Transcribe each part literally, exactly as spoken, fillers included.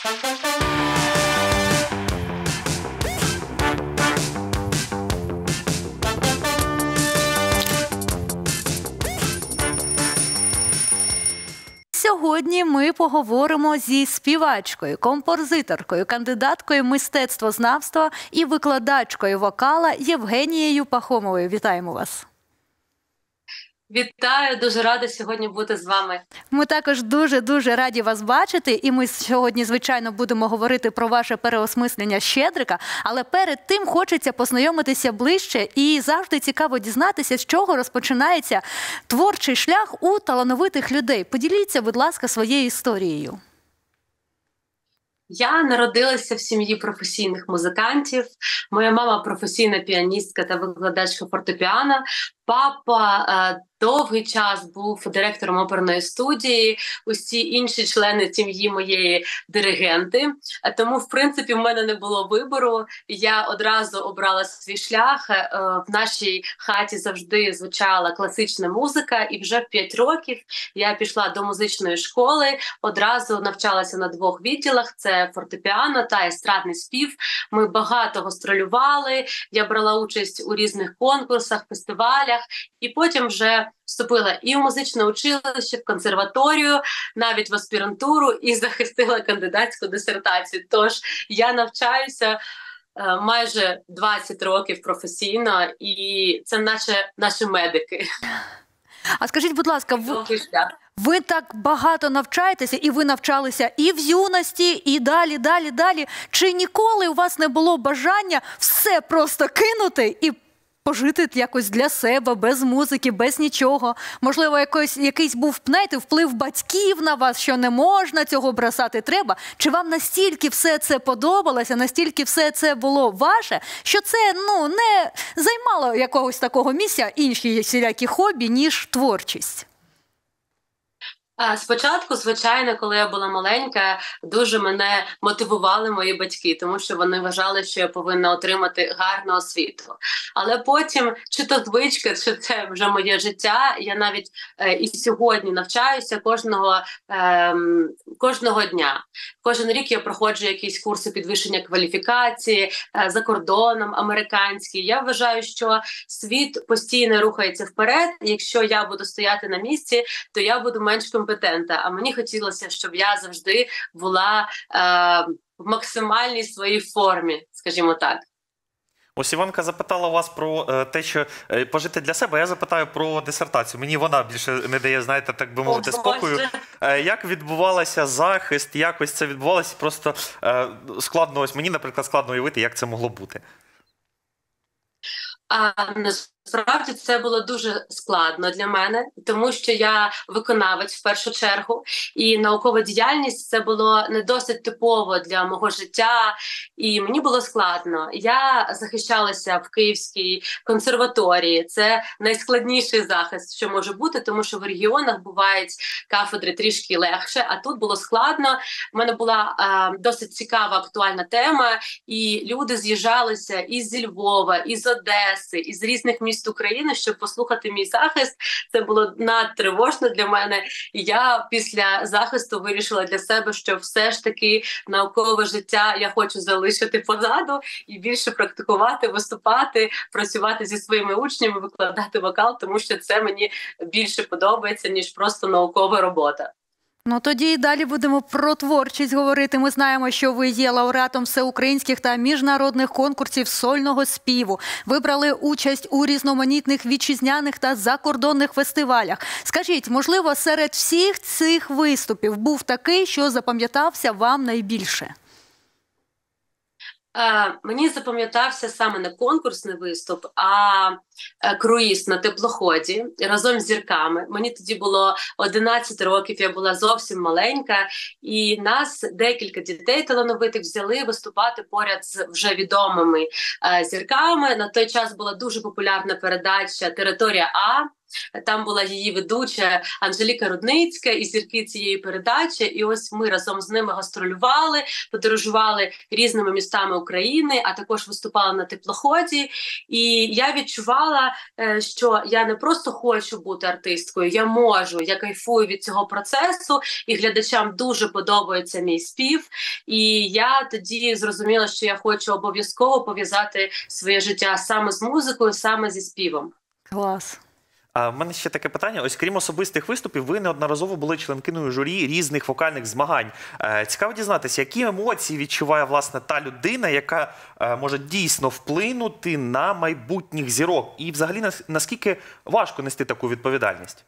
Сьогодні ми поговоримо зі співачкою, композиторкою, кандидаткою мистецтвознавства і викладачкою вокала Євгенією Пахомовою. Вітаємо вас! Вітаю, дуже рада сьогодні бути з вами. Ми також дуже-дуже раді вас бачити, і ми сьогодні, звичайно, будемо говорити про ваше переосмислення Щедрика, але перед тим хочеться познайомитися ближче і завжди цікаво дізнатися, з чого розпочинається творчий шлях у талановитих людей. Поділіться, будь ласка, своєю історією. Я народилася в сім'ї професійних музикантів. Моя мама професійна піаністка та викладачка фортепіано. Папа е, довгий час був директором оперної студії, усі інші члени сім'ї моєї диригенти. Е, тому, в принципі, в мене не було вибору. Я одразу обрала свій шлях. Е, в нашій хаті завжди звучала класична музика, і вже в п'ять років я пішла до музичної школи, одразу навчалася на двох відділах – це фортепіано та естрадний спів. Ми багато гастролювали, я брала участь у різних конкурсах, фестивалях, і потім вже вступила і в музичне училище, в консерваторію, навіть в аспірантуру, і захистила кандидатську дисертацію. Тож я навчаюся е, майже двадцять років професійно, і це наче наші медики. А скажіть, будь ласка, ви, ви так багато навчаєтеся, і ви навчалися і в юності, і далі, далі, далі. Чи ніколи у вас не було бажання все просто кинути і пожити якось для себе, без музики, без нічого? Можливо, якийсь, якийсь був, знаєте, вплив батьків на вас, що не можна цього бросати, треба? Чи вам настільки все це подобалося, настільки все це було ваше, що це, ну, не займало якогось такого місця, інші всілякі хобі, ніж творчість? Спочатку, звичайно, коли я була маленька, дуже мене мотивували мої батьки, тому що вони вважали, що я повинна отримати гарну освіту. Але потім, чи то звичка, чи це вже моє життя, я навіть е, і сьогодні навчаюся кожного, е, кожного дня. Кожен рік я проходжу якісь курси підвищення кваліфікації, е, за кордоном, американські. Я вважаю, що світ постійно рухається вперед, і якщо я буду стояти на місці, то я буду менш компетентна. А мені хотілося, щоб я завжди була е, в максимальній своїй формі, скажімо так. Ось Іванка запитала вас про е, те, що е, пожити для себе, я запитаю про дисертацію. Мені вона більше не дає, знаєте, так би мовити, спокою. Е, як відбувалося захист, як ось це відбувалося? Просто е, складно, ось мені, наприклад, складно уявити, як це могло бути. А насправді це було дуже складно для мене, тому що я виконавець в першу чергу, і наукова діяльність це було не досить типово для мого життя, і мені було складно. Я захищалася в Київській консерваторії, це найскладніший захист, що може бути, тому що в регіонах бувають кафедри трішки легше, а тут було складно. У мене була е, досить цікава актуальна тема, і люди з'їжджалися із зі Львова, із Одеси, із різних міст України, щоб послухати мій захист. Це було надтривожно для мене. І я після захисту вирішила для себе, що все ж таки наукове життя я хочу залишити позаду і більше практикувати, виступати, працювати зі своїми учнями, викладати вокал, тому що це мені більше подобається, ніж просто наукова робота. Ну, тоді і далі будемо про творчість говорити. Ми знаємо, що ви є лауреатом всеукраїнських та міжнародних конкурсів сольного співу. Ви брали участь у різноманітних вітчизняних та закордонних фестивалях. Скажіть, можливо, серед всіх цих виступів був такий, що запам'ятався вам найбільше? Е, мені запам'ятався саме не конкурсний виступ, а е, круїз на теплоході разом з зірками. Мені тоді було одинадцять років, я була зовсім маленька, і нас декілька дітей талановитих взяли виступати поряд з вже відомими е, зірками. На той час була дуже популярна передача «Територія А». Там була її ведуча Анжеліка Рудницька і зірки цієї передачі. І ось ми разом з ними гастролювали, подорожували різними містами України, а також виступали на теплоході. І я відчувала, що я не просто хочу бути артисткою, я можу, я кайфую від цього процесу, і глядачам дуже подобається мій спів. І я тоді зрозуміла, що я хочу обов'язково пов'язати своє життя саме з музикою, саме зі співом. Клас. А в мене ще таке питання. Ось крім особистих виступів, ви неодноразово були членкиною журі різних вокальних змагань. Е, цікаво дізнатися, які емоції відчуває, власне, та людина, яка е, може дійсно вплинути на майбутніх зірок? І взагалі, наскільки важко нести таку відповідальність?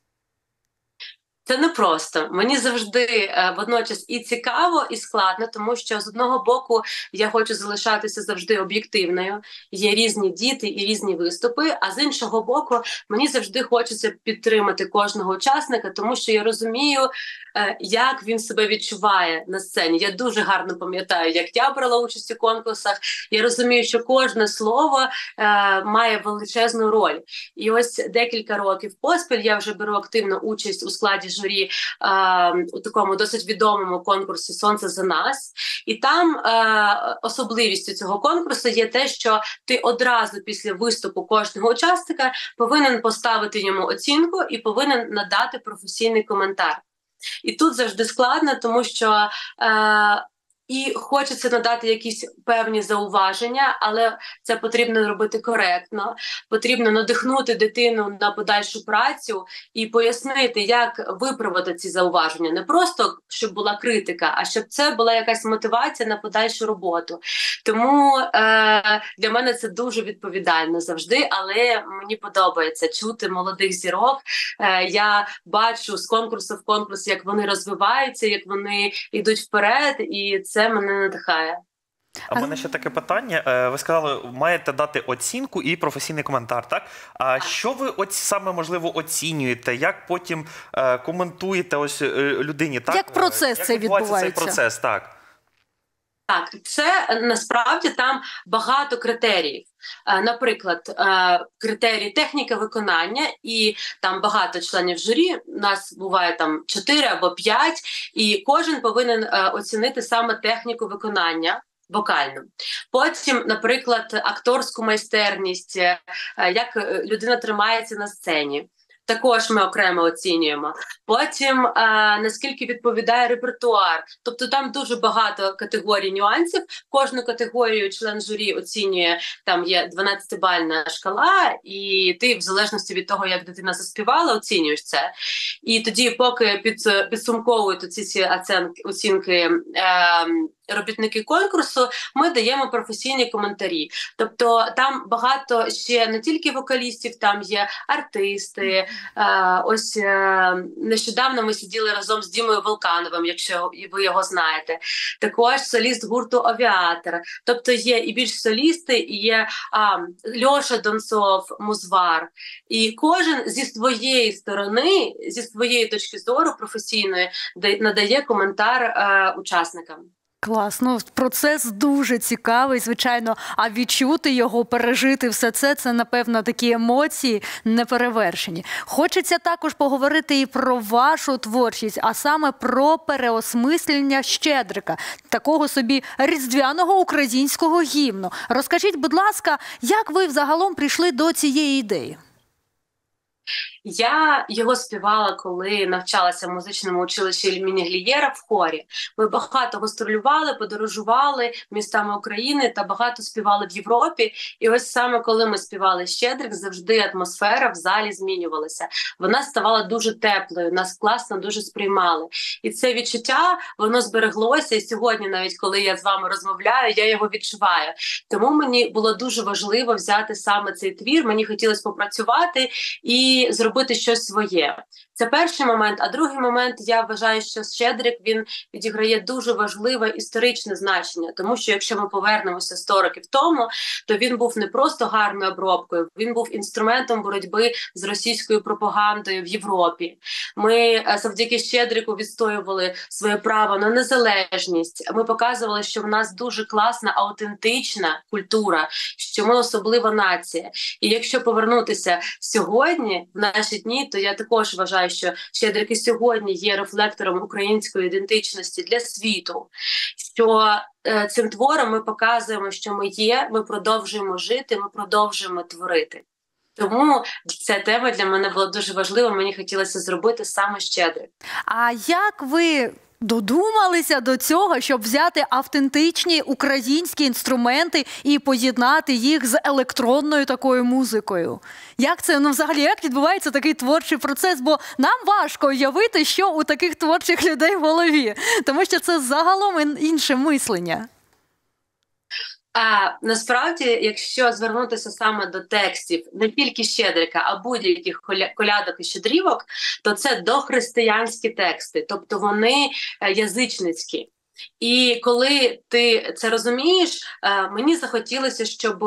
Це непросто. Мені завжди е, водночас і цікаво, і складно, тому що з одного боку я хочу залишатися завжди об'єктивною. Є різні діти і різні виступи, а з іншого боку мені завжди хочеться підтримати кожного учасника, тому що я розумію, е, як він себе відчуває на сцені. Я дуже гарно пам'ятаю, як я брала участь у конкурсах. Я розумію, що кожне слово е, має величезну роль. І ось декілька років поспіль я вже беру активну участь у складі журі е, у такому досить відомому конкурсі «Сонце за нас». І там е, особливістю цього конкурсу є те, що ти одразу після виступу кожного учасника повинен поставити йому оцінку і повинен надати професійний коментар. І тут завжди складно, тому що е, і хочеться надати якісь певні зауваження, але це потрібно робити коректно. Потрібно надихнути дитину на подальшу працю і пояснити, як виправити ці зауваження. Не просто, щоб була критика, а щоб це була якась мотивація на подальшу роботу. Тому е, для мене це дуже відповідально завжди, але мені подобається чути молодих зірок. Е, я бачу з конкурсу в конкурс, як вони розвиваються, як вони йдуть вперед, і це Це мене надихає. А в мене ще таке питання. Ви сказали, маєте дати оцінку і професійний коментар, так? А що ви оці, саме, можливо, оцінюєте? Як потім е, коментуєте ось людині? Так? Як процес Як цей відбувається? Цей процес, так. Так, це насправді там багато критеріїв. Наприклад, критерії техніка виконання, і там багато членів журі, у нас буває там чотири або п'ять, і кожен повинен оцінити саме техніку виконання вокальну. Потім, наприклад, акторську майстерність, як людина тримається на сцені. Також ми окремо оцінюємо. Потім, е, наскільки відповідає репертуар. Тобто там дуже багато категорій нюансів. Кожну категорію член журі оцінює, там є дванадцятибальна шкала, і ти в залежності від того, як дитина заспівала, оцінюєш це. І тоді, поки під, підсумковують ці, ці оцінки, оцінки е, робітники конкурсу, ми даємо професійні коментарі. Тобто там багато ще не тільки вокалістів, там є артисти. Е, ось е, нещодавно ми сиділи разом з Дімою Волкановим, якщо ви його знаєте. Також соліст гурту «Авіатор». Тобто є і більш солісти, і є а, Льоша Донцов, музвар. І кожен зі своєї сторони, зі своєї точки зору професійної, надає коментар е, учасникам. Клас, ну процес дуже цікавий, звичайно, а відчути його, пережити все це, це, напевно, такі емоції неперевершені. Хочеться також поговорити і про вашу творчість, а саме про переосмислення «Щедрика», такого собі різдвяного українського гімну. Розкажіть, будь ласка, як ви взагалом прийшли до цієї ідеї? Я його співала, коли навчалася в музичному училищі імені Глієра в хорі. Ми багато гастролювали, подорожували містами України та багато співали в Європі. І ось саме коли ми співали «Щедрик», завжди атмосфера в залі змінювалася. Вона ставала дуже теплою, нас класно дуже сприймали. І це відчуття, воно збереглося, і сьогодні навіть коли я з вами розмовляю, я його відчуваю. Тому мені було дуже важливо взяти саме цей твір, мені хотілося попрацювати і зробити щось своє. Це перший момент. А другий момент, я вважаю, що Щедрик, він відіграє дуже важливе історичне значення. Тому що якщо ми повернемося сто років тому, то він був не просто гарною обробкою, він був інструментом боротьби з російською пропагандою в Європі. Ми завдяки Щедрику відстоювали своє право на незалежність. Ми показували, що в нас дуже класна, аутентична культура, що ми особлива нація. І якщо повернутися сьогодні, в наші дні, то я також вважаю, що Щедрик і сьогодні є рефлектором української ідентичності для світу, що е, цим твором ми показуємо, що ми є, ми продовжуємо жити, ми продовжуємо творити. Тому ця тема для мене була дуже важлива, мені хотілося зробити саме Щедрик. А як ви додумалися до цього, щоб взяти автентичні українські інструменти і поєднати їх з електронною такою музикою? Як це, ну взагалі, як відбувається такий творчий процес? Бо нам важко уявити, що у таких творчих людей в голові, тому що це загалом інше мислення. А насправді, якщо звернутися саме до текстів не тільки Щедрика, а будь-яких колядок і щедрівок, то це дохристиянські тексти, тобто вони язичницькі. І коли ти це розумієш, мені захотілося, щоб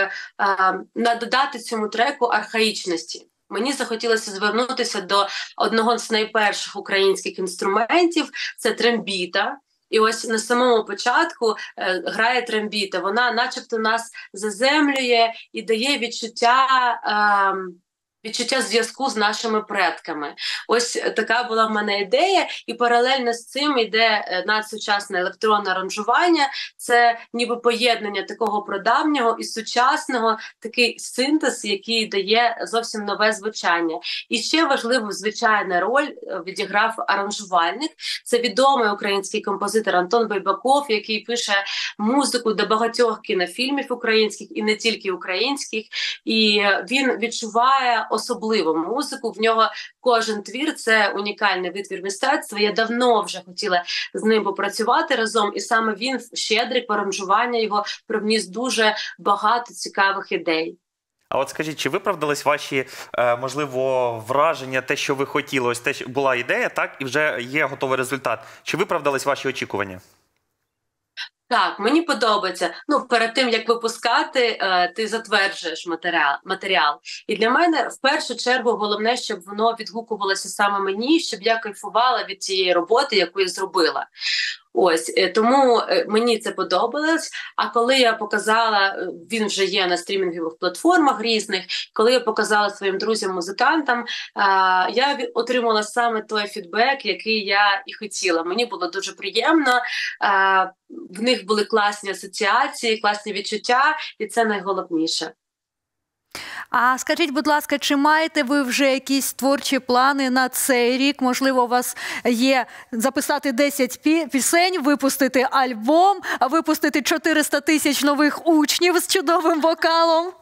додати цьому треку архаїчності. Мені захотілося звернутися до одного з найперших українських інструментів – це трембіта. І ось на самому початку е, грає трембіта. Вона начебто нас заземлює і дає відчуття, е, відчуття зв'язку з нашими предками. Ось така була в мене ідея. І паралельно з цим йде надсучасне електронне аранжування. Це ніби поєднання такого прадавнього і сучасного, такий синтез, який дає зовсім нове звучання. І ще важливу, звичайну роль відіграв аранжувальник. Це відомий український композитор Антон Байбаков, який пише музику до багатьох кінофільмів українських і не тільки українських. І він відчуває особливу музику. В нього кожен твір – це унікальний витвір мистецтва. Я давно вже хотіла з ним попрацювати разом, і саме він, Щедрик, аранжування його привніс дуже багато цікавих ідей. А от скажіть, чи виправдались ваші, можливо, враження, те, що ви хотіли? Ось те, що була ідея, так, і вже є готовий результат. Чи виправдались ваші очікування? Так, мені подобається. Ну, перед тим, як випускати, ти затверджуєш матеріал. матеріал. І для мене, в першу чергу, головне, щоб воно відгукувалося саме мені, щоб я кайфувала від цієї роботи, яку я зробила. Ось, тому мені це подобалось, а коли я показала, він вже є на стрімінгових платформах різних, коли я показала своїм друзям-музикантам, я отримала саме той фідбек, який я і хотіла. Мені було дуже приємно, в них були класні асоціації, класні відчуття, і це найголовніше. А скажіть, будь ласка, чи маєте ви вже якісь творчі плани на цей рік? Можливо, у вас є записати десять пісень, випустити альбом, випустити чотириста тисяч нових учнів з чудовим вокалом?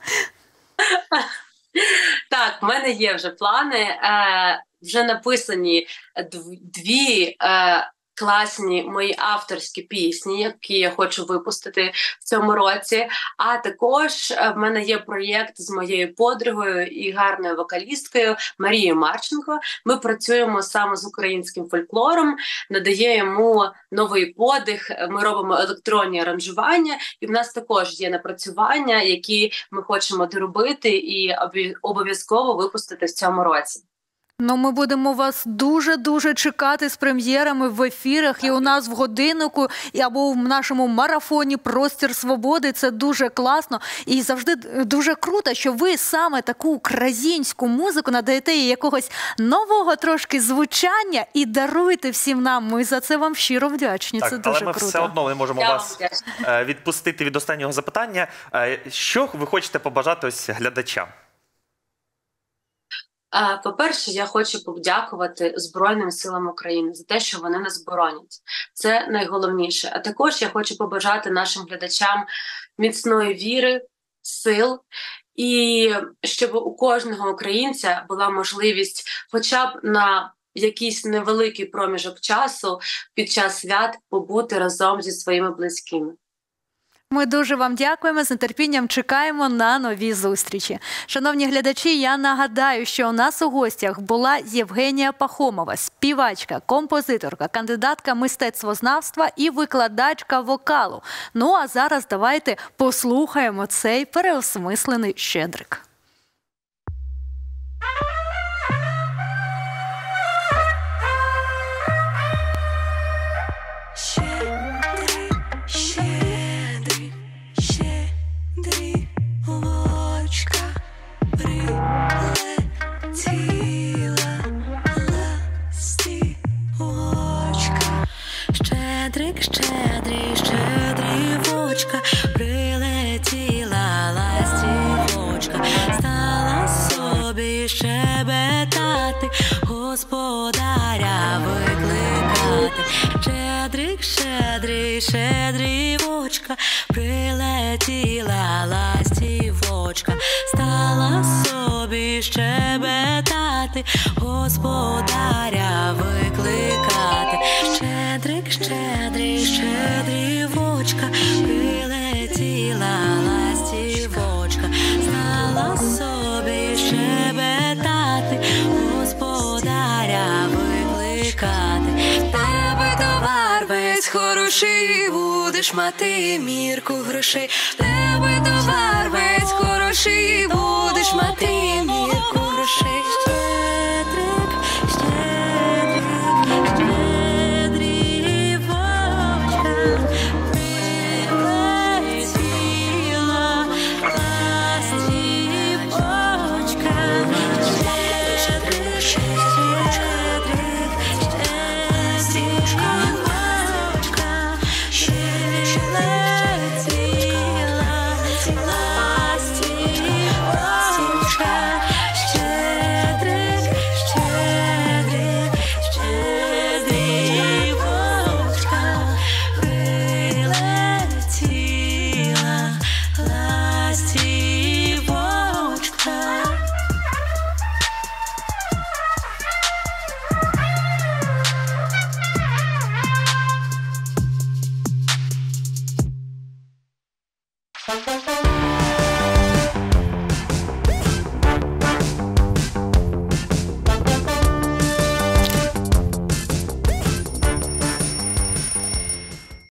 Так, в мене є вже плани. Вже написані дві класні мої авторські пісні, які я хочу випустити в цьому році. А також в мене є проєкт з моєю подругою і гарною вокалісткою Марією Марченко. Ми працюємо саме з українським фольклором, надаємо йому новий подих, ми робимо електронні аранжування, і в нас також є напрацювання, які ми хочемо доробити і обов'язково випустити в цьому році. Ну, ми будемо вас дуже-дуже чекати з прем'єрами в ефірах і у нас в годиннику, або в нашому марафоні «Простір свободи». Це дуже класно і завжди дуже круто, що ви саме таку українську музику надаєте їй якогось нового трошки звучання і даруєте всім нам. Ми за це вам щиро вдячні. Так, це дуже але ми круто. все одно не можемо Я вас відпустити від останнього запитання. Що ви хочете побажати ось глядачам? По-перше, я хочу подякувати Збройним силам України за те, що вони нас боронять. Це найголовніше. А також я хочу побажати нашим глядачам міцної віри, сил, і щоб у кожного українця була можливість хоча б на якийсь невеликий проміжок часу під час свят побути разом зі своїми близькими. Ми дуже вам дякуємо, з нетерпінням чекаємо на нові зустрічі. Шановні глядачі, я нагадаю, що у нас у гостях була Євгенія Пахомова, співачка, композиторка, кандидатка мистецтвознавства і викладачка вокалу. Ну а зараз давайте послухаємо цей переосмислений щедрик. Щедрик, щедрий, щедрівочка, прилетіла ластівочка, стала собі щебетати, господаря викликати. Щедрик, щедрий, щедрівочка, прилетіла ластівочка, стала собі щебетати, господаря викликати. Щедрик, щедрий, щедрівочка, прилетіла ластівочка, стала собі щебетати, господаря викликати. В тебе товар весь хороший, будеш мати мірку грошей. В тебе товар весь хороший, будеш мати